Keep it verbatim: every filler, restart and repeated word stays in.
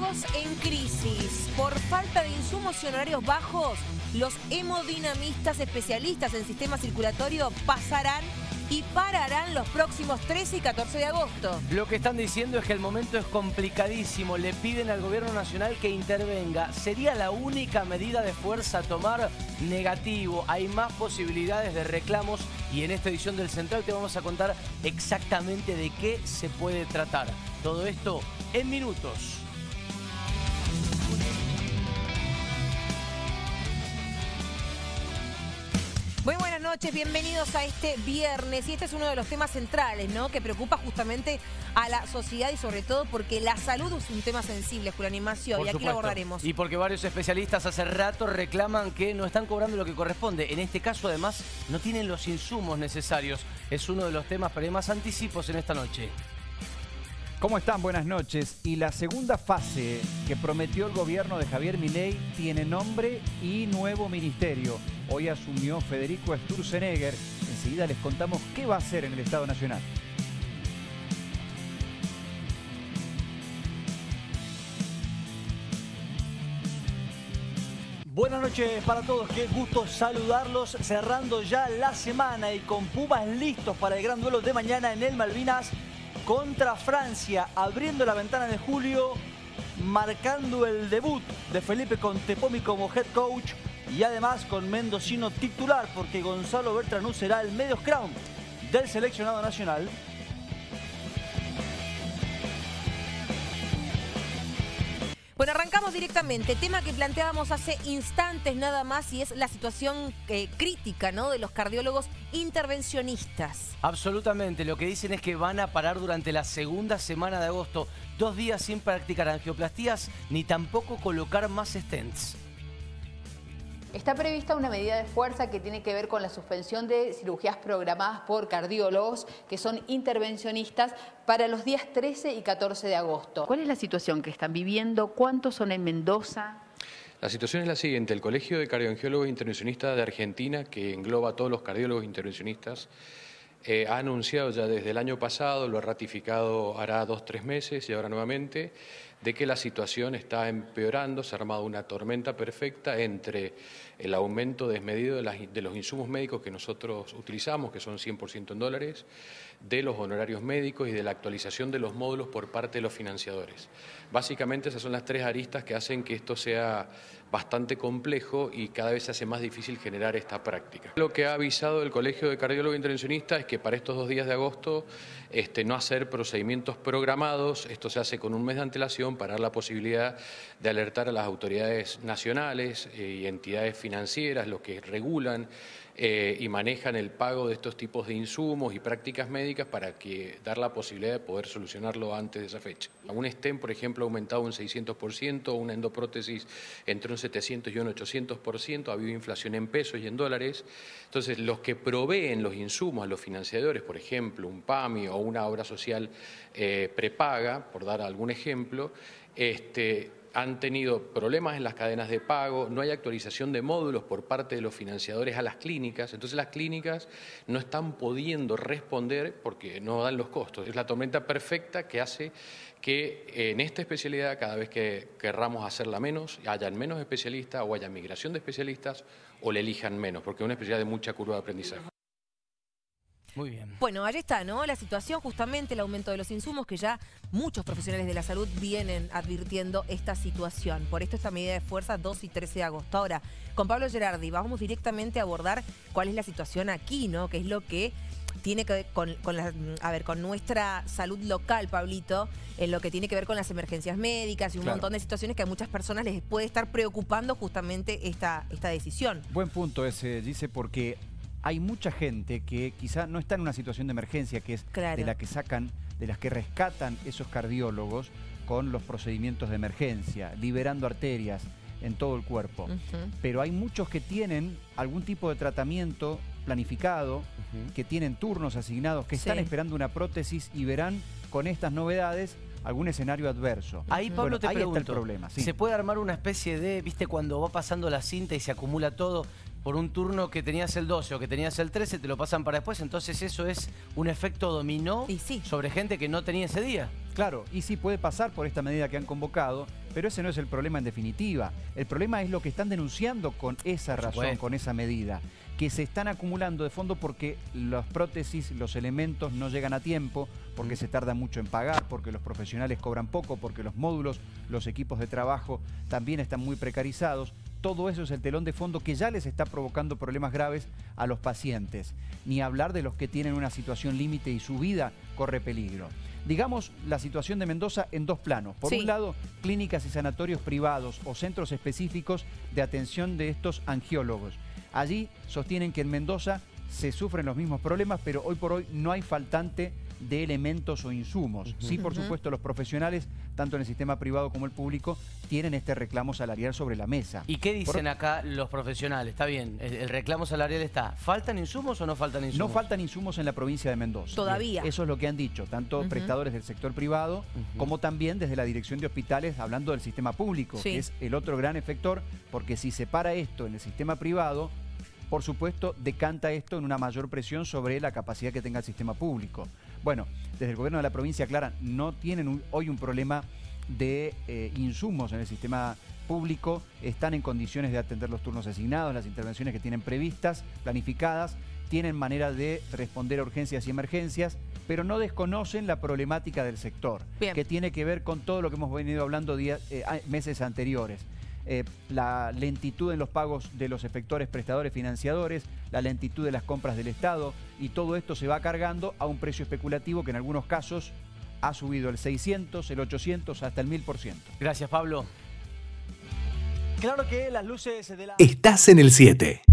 Cardiólogos en crisis. Por falta de insumos y honorarios bajos, los hemodinamistas especialistas en sistema circulatorio pasarán y pararán los próximos trece y catorce de agosto. Lo que están diciendo es que el momento es complicadísimo. Le piden al gobierno nacional que intervenga. ¿Sería la única medida de fuerza a tomar? Negativo. Hay más posibilidades de reclamos y en esta edición del Central te vamos a contar exactamente de qué se puede tratar. Todo esto en minutos. Muy buenas noches, bienvenidos a este viernes. Y este es uno de los temas centrales, ¿no? Que preocupa justamente a la sociedad y sobre todo porque la salud es un tema sensible, Julián Ignacio, y aquí supuesto. lo abordaremos. Y porque varios especialistas hace rato reclaman que no están cobrando lo que corresponde. En este caso, además, no tienen los insumos necesarios. Es uno de los temas, pero hay más anticipos en esta noche. ¿Cómo están? Buenas noches. Y la segunda fase que prometió el gobierno de Javier Milei tiene nombre y nuevo ministerio. Hoy asumió Federico Sturzenegger. Enseguida les contamos qué va a hacer en el Estado Nacional. Buenas noches para todos, qué gusto saludarlos, cerrando ya la semana y con Pumas listos para el gran duelo de mañana en el Malvinas contra Francia, abriendo la ventana de julio, marcando el debut de Felipe Contepomi como head coach y además con mendocino titular porque Gonzalo Bertranú será el medio scrum del seleccionado nacional. Bueno, arrancamos directamente. Tema que planteábamos hace instantes nada más y es la situación eh, crítica, ¿no? De los cardiólogos intervencionistas. Absolutamente. Lo que dicen es que van a parar durante la segunda semana de agosto. Dos días sin practicar angioplastías ni tampoco colocar más stents. Está prevista una medida de fuerza que tiene que ver con la suspensión de cirugías programadas por cardiólogos que son intervencionistas para los días trece y catorce de agosto. ¿Cuál es la situación que están viviendo? ¿Cuántos son en Mendoza? La situación es la siguiente. El Colegio de Cardiologos Intervencionistas de Argentina, que engloba a todos los cardiólogos intervencionistas, eh, ha anunciado ya desde el año pasado, lo ha ratificado hará dos, tres meses y ahora nuevamente, de que la situación está empeorando. Se ha armado una tormenta perfecta entre el aumento desmedido de, las, de los insumos médicos que nosotros utilizamos, que son cien por ciento en dólares, de los honorarios médicos y de la actualización de los módulos por parte de los financiadores. Básicamente esas son las tres aristas que hacen que esto sea bastante complejo y cada vez se hace más difícil generar esta práctica. Lo que ha avisado el Colegio de Cardiólogos Intervencionistas es que para estos dos días de agosto este, no hacer procedimientos programados. Esto se hace con un mes de antelación para dar la posibilidad de alertar a las autoridades nacionales y entidades financieras, los que regulan eh, y manejan el pago de estos tipos de insumos y prácticas médicas para que dar la posibilidad de poder solucionarlo antes de esa fecha. Un stent, por ejemplo, ha aumentado un seiscientos por ciento, una endoprótesis entre un setecientos y un ochocientos por ciento, ha habido inflación en pesos y en dólares. Entonces, los que proveen los insumos a los financiadores, por ejemplo, un PAMI o una obra social eh, prepaga, por dar algún ejemplo, este, han tenido problemas en las cadenas de pago, no hay actualización de módulos por parte de los financiadores a las clínicas, entonces las clínicas no están pudiendo responder porque no dan los costos. Es la tormenta perfecta que hace que en esta especialidad, cada vez que querramos hacerla menos, hayan menos especialistas o haya migración de especialistas o le elijan menos, porque es una especialidad de mucha curva de aprendizaje. Muy bien. Bueno, allí está, ¿no? La situación, justamente el aumento de los insumos, que ya muchos profesionales de la salud vienen advirtiendo esta situación. Por esto esta medida de fuerza dos y trece de agosto. Ahora, con Pablo Gerardi vamos directamente a abordar cuál es la situación aquí, ¿no? Que es lo que tiene que ver con, con, la, a ver, con nuestra salud local, Pablito, en lo que tiene que ver con las emergencias médicas y un claro. montón de situaciones que a muchas personas les puede estar preocupando justamente esta, esta decisión. Buen punto ese, dice, porque hay mucha gente que quizá no está en una situación de emergencia, que es claro. de la que sacan, de las que rescatan esos cardiólogos con los procedimientos de emergencia, liberando arterias en todo el cuerpo. Uh-huh. Pero hay muchos que tienen algún tipo de tratamiento planificado, uh-huh. que tienen turnos asignados, que sí. están esperando una prótesis y verán con estas novedades algún escenario adverso. Ahí, Pablo, bueno, te ahí pregunto, está el problema. Sí. ¿Se puede armar una especie de, viste, cuando va pasando la cinta y se acumula todo, por un turno que tenías el doce o que tenías el trece, te lo pasan para después? Entonces eso es un efecto dominó sí. sobre gente que no tenía ese día. Claro, y sí puede pasar por esta medida que han convocado, pero ese no es el problema en definitiva. El problema es lo que están denunciando con esa razón, con esa medida, que se están acumulando de fondo porque las prótesis, los elementos no llegan a tiempo, porque se tarda mucho en pagar, porque los profesionales cobran poco, porque los módulos, los equipos de trabajo también están muy precarizados. Todo eso es el telón de fondo que ya les está provocando problemas graves a los pacientes. Ni hablar de los que tienen una situación límite y su vida corre peligro. Digamos la situación de Mendoza en dos planos. Por sí. un lado, clínicas y sanatorios privados o centros específicos de atención de estos angiólogos. Allí sostienen que en Mendoza se sufren los mismos problemas, pero hoy por hoy no hay faltante de elementos o insumos. Uh-huh. Sí, por uh-huh. supuesto, los profesionales, tanto en el sistema privado como el público, tienen este reclamo salarial sobre la mesa. ¿Y qué dicen por... acá los profesionales? Está bien, el, el reclamo salarial está. ¿Faltan insumos o no faltan insumos? No faltan insumos en la provincia de Mendoza. Todavía. Eso es lo que han dicho, tanto uh-huh. prestadores del sector privado, uh-huh. como también desde la dirección de hospitales, hablando del sistema público, sí. que es el otro gran efector, porque si se para esto en el sistema privado, por supuesto, decanta esto en una mayor presión sobre la capacidad que tenga el sistema público. Bueno, desde el gobierno de la provincia aclaran, no tienen un, hoy un problema de eh, insumos en el sistema público, están en condiciones de atender los turnos asignados, las intervenciones que tienen previstas, planificadas, tienen manera de responder a urgencias y emergencias, pero no desconocen la problemática del sector, Bien. que tiene que ver con todo lo que hemos venido hablando días, eh, meses anteriores. Eh, la lentitud en los pagos de los efectores, prestadores, financiadores, la lentitud de las compras del Estado, y todo esto se va cargando a un precio especulativo que en algunos casos ha subido el seiscientos, el ochocientos, hasta el mil por ciento. Gracias, Pablo. Claro que las luces de la... Estás en el siete.